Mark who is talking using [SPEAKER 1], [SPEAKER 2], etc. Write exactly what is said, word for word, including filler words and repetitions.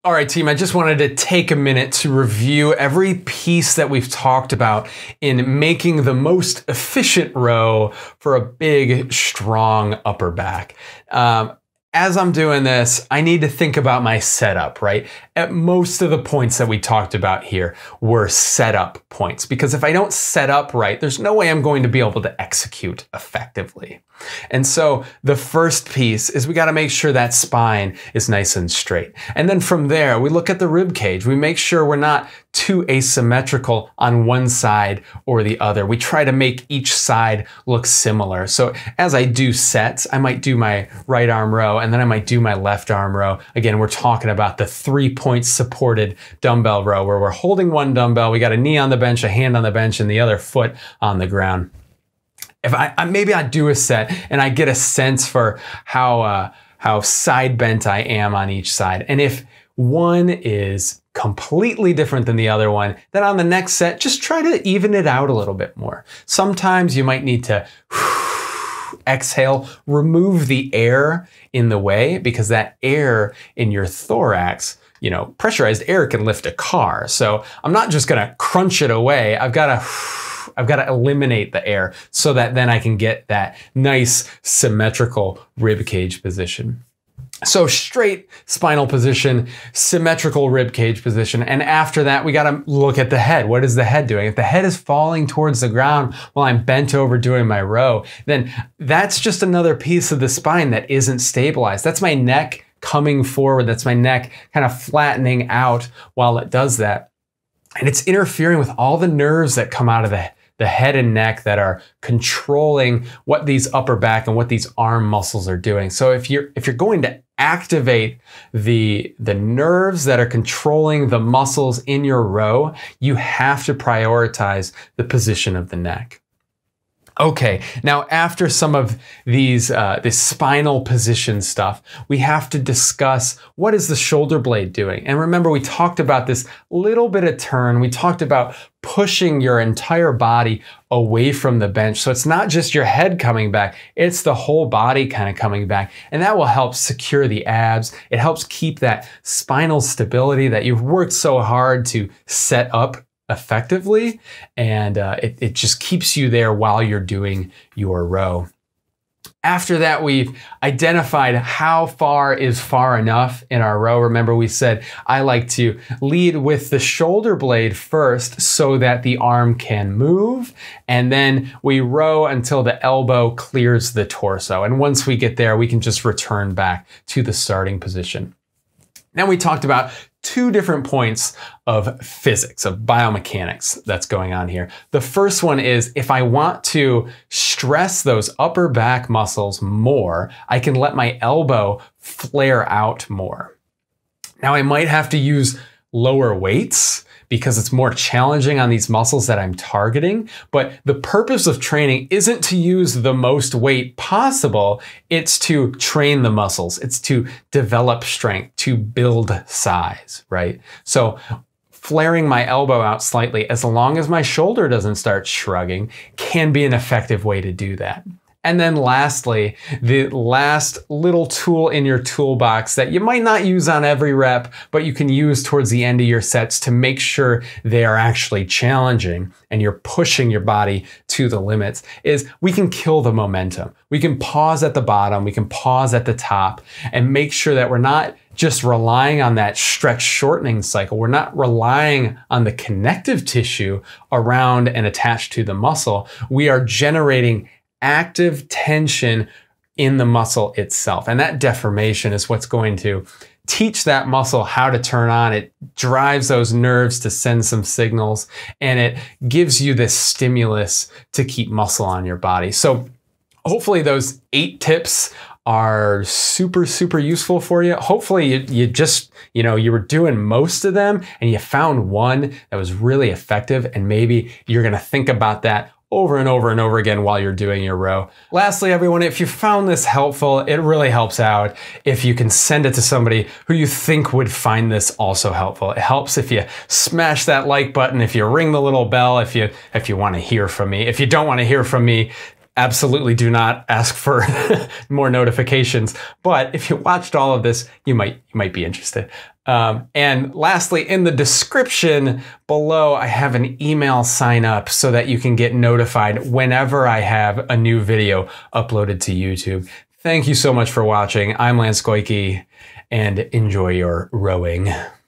[SPEAKER 1] All right, team, I just wanted to take a minute to review every piece that we've talked about in making the most efficient row for a big, strong upper back. Um, As I'm doing this, I need to think about my setup, right? At most of the points that we talked about here were setup points, because if I don't set up right, there's no way I'm going to be able to execute effectively. And so the first piece is we got to make sure that spine is nice and straight. And then from there, we look at the rib cage. We make sure we're not too asymmetrical on one side or the other. We try to make each side look similar. So as I do sets, I might do my right arm row and then I might do my left arm row. Again, we're talking about the three point supported dumbbell row where we're holding one dumbbell, we got a knee on the bench, a hand on the bench, and the other foot on the ground. If I, I maybe I do a set and I get a sense for how uh, how side bent I am on each side, and if one is completely different than the other one, then on the next set, just try to even it out a little bit more. Sometimes you might need to exhale, remove the air in the way, because that air in your thorax, you know, pressurized air can lift a car. So I'm not just gonna crunch it away. I've gotta I've got to eliminate the air so that then I can get that nice symmetrical rib cage position. So straight spinal position, symmetrical rib cage position. And after that, we got to look at the head. What is the head doing? If the head is falling towards the ground while I'm bent over doing my row, then that's just another piece of the spine that isn't stabilized. That's my neck coming forward. That's my neck kind of flattening out while it does that. And it's interfering with all the nerves that come out of the, the head and neck that are controlling what these upper back and what these arm muscles are doing. So if you're if you're going to activate the, the nerves that are controlling the muscles in your row, you have to prioritize the position of the neck. Okay, now after some of these uh, this spinal position stuff, we have to discuss what is the shoulder blade doing. And remember, we talked about this little bit of turn. We talked about pushing your entire body away from the bench. So it's not just your head coming back, it's the whole body kind of coming back. And that will help secure the abs. It helps keep that spinal stability that you've worked so hard to set up effectively, and uh, it, it just keeps you there while you're doing your row. After that, we've identified how far is far enough in our row. Remember, we said I like to lead with the shoulder blade first so that the arm can move, and then we row until the elbow clears the torso. And once we get there, we can just return back to the starting position. Now we talked about two different points of physics, of biomechanics that's going on here. The first one is if I want to stress those upper back muscles more, I can let my elbow flare out more. Now I might have to use lower weights because it's more challenging on these muscles that I'm targeting. But the purpose of training isn't to use the most weight possible. It's to train the muscles. It's to develop strength, to build size, right? So flaring my elbow out slightly, as long as my shoulder doesn't start shrugging, can be an effective way to do that. And then lastly, the last little tool in your toolbox that you might not use on every rep, but you can use towards the end of your sets to make sure they are actually challenging and you're pushing your body to the limits, is we can kill the momentum. We can pause at the bottom, we can pause at the top, and make sure that we're not just relying on that stretch shortening cycle. We're not relying on the connective tissue around and attached to the muscle. We are generating active tension in the muscle itself. And that deformation is what's going to teach that muscle how to turn on. It drives those nerves to send some signals, and it gives you this stimulus to keep muscle on your body. So hopefully those eight tips are super, super useful for you. Hopefully you, you just, you know, you were doing most of them and you found one that was really effective, and maybe you're gonna think about that over and over and over again while you're doing your row. Lastly, everyone, if you found this helpful, it really helps out if you can send it to somebody who you think would find this also helpful. It helps if you smash that like button, if you ring the little bell, if you if you want to hear from me. If you don't want to hear from me, absolutely do not ask for more notifications. But if you watched all of this, you might you might be interested. Um, and lastly, in the description below, I have an email sign up so that you can get notified whenever I have a new video uploaded to YouTube. Thank you so much for watching. I'm Lance Goyke, and enjoy your rowing.